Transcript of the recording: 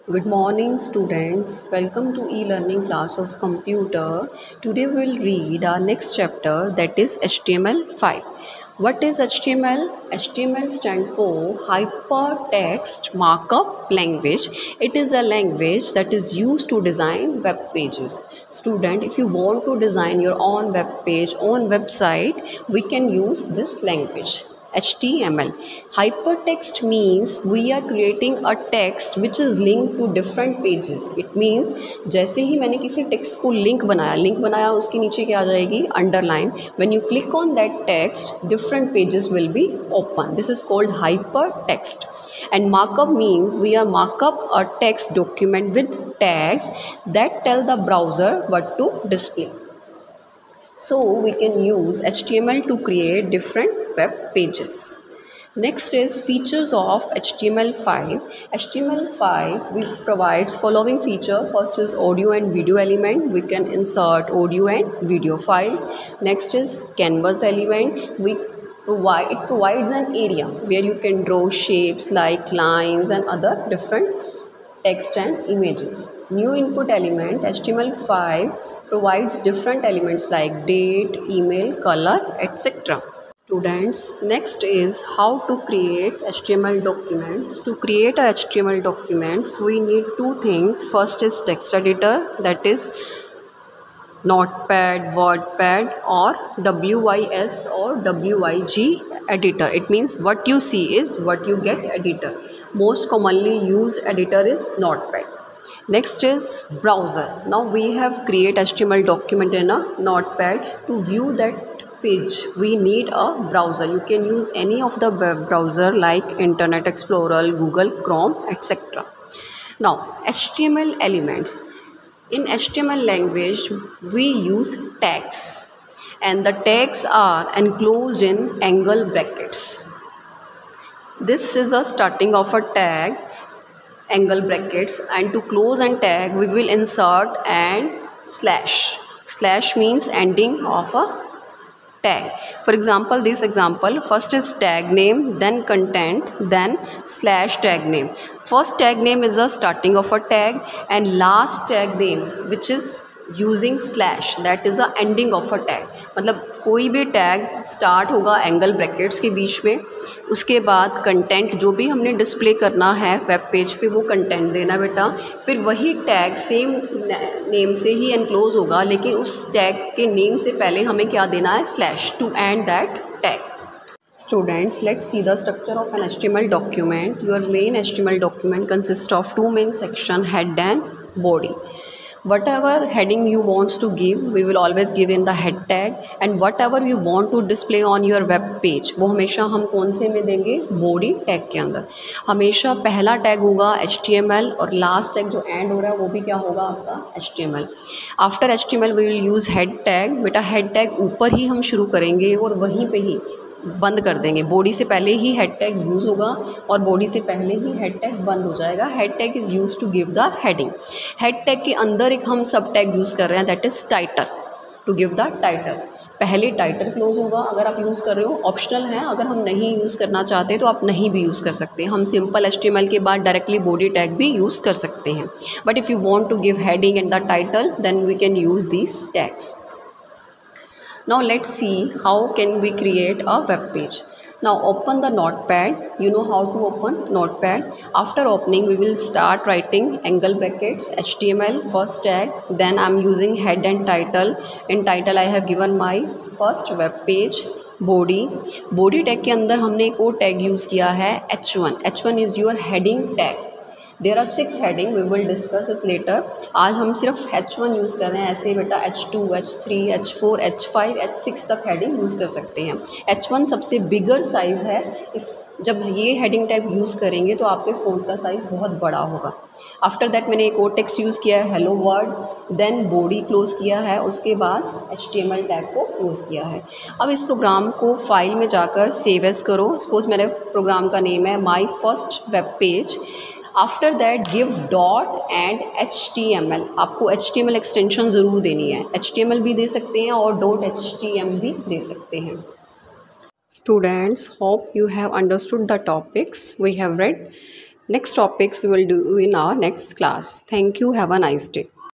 Good morning, students. Welcome to e-learning class of computer. Today we will read our next chapter, that is HTML5. What is HTML? HTML stands for Hypertext Markup Language. It is a language that is used to design web pages. Student, if you want to design your own web page, own website, we can use this language. HTML. Hypertext means we are creating a text which is linked to different pages. It means जैसे ही मैंने किसी text को link बनाया उसके नीचे क्या आ जाएगी underline. When you click on that text, different pages will be open. This is called hypertext. And markup means we are markup a text document with tags that tell the browser what to display. So we can use HTML to create different web pages. Next is features of HTML5. HTML5 we provides following feature. First is audio and video element. We can insert audio and video file. Next is canvas element. It provides an area where you can draw shapes like lines and other different text and images. New input element HTML5 provides different elements like date, email, color, etc. Students, next is how to create HTML documents. To create a HTML documents, we need two things. First is text editor, that is Notepad, WordPad or WYS or WYG editor. It means what you see is what you get editor. Most commonly used editor is Notepad. Next is browser. Now we have create HTML document in a Notepad. To view that page we need a browser. You can use any of the web browser like Internet Explorer, Google Chrome, etc. Now HTML elements. In HTML language, we use tags and the tags are enclosed in angle brackets. This is a starting of a tag, angle brackets, and to close and tag, we will insert and slash. Slash means ending of a tag. For example, this example, first is tag name, then content, then slash tag name. First tag name is the starting of a tag and last tag name which is using slash, that is the ending of a tag. मतलब कोई भी tag start होगा angle brackets के बीच में, उसके बाद content जो भी हमने डिस्प्ले करना है वेब पेज पे वो कंटेंट देना बेटा, फिर वही टैग सेम नेम से ही एनक्लोज होगा लेकिन उस टैग के नेम से पहले हमें क्या देना है slash to end that tag. Students, let's see the structure of an HTML document. Your main HTML document consists of two main sections, head and body. Whatever heading you want to give, we will always give in the head tag, and whatever you want to display on your web page, वो हमेशा हम कौन से में देंगे body tag के अंदर. हमेशा पहला tag होगा HTML और last tag जो end हो रहा है वो भी क्या होगा आपका HTML. After HTML we will use head tag. बेटा head tag ऊपर ही हम शुरू करेंगे और वहीं पे ही बंद कर देंगे. बॉडी से पहले ही हेड टैग यूज़ होगा और बॉडी से पहले ही हेड टैग बंद हो जाएगा. Head tag is use to give the heading. Head tag के अंदर एक हम सब टैग यूज़ कर रहे हैं, that is title, to give the title. पहले टाइटल क्लोज होगा अगर आप यूज़ कर रहे हो, ऑप्शनल है, अगर हम नहीं यूज़ करना चाहते तो आप नहीं भी यूज़ कर सकते. हम सिंपल HTML के बाद डायरेक्टली बॉडी टैग भी यूज़ कर सकते हैं. But if you want to give heading and the title then we can use these tags. Now let's see how can we create a web page. Now open the Notepad. You know how to open Notepad. After opening we will start writing angle brackets, HTML, first tag, then I'm using head and title. In title I have given my first web page. Body tag के अंदर हमने एक और tag use किया है H1. H1 is your heading tag. There are 6 heading, we will discuss इस later. आज हम सिर्फ H1 यूज़ कर रहे हैं. ऐसे बेटा H2, H3, H4, H5, H6 तक हेडिंग यूज़ कर सकते हैं. H1 सबसे बिगर साइज़ है. इस जब ये हेडिंग टाइप यूज़ करेंगे तो आपके फ़ॉन्ट का साइज़ बहुत बड़ा होगा. आफ्टर दैट मैंने एक और टेक्स्ट यूज़ किया है hello world, then body close किया है, उसके बाद HTML टैग को क्लोज किया है. अब इस प्रोग्राम को फाइल में जाकर सेव एज करो. सपोज मेरे प्रोग्राम का नेम है my first web page. After that give dot and HTML. आपको HTML एक्सटेंशन ज़रूर देनी है. HTML भी दे सकते हैं और .html भी दे सकते हैं. Students, hope you have understood the topics we have read. Next topics we will do in our next class. Thank you. Have a nice day.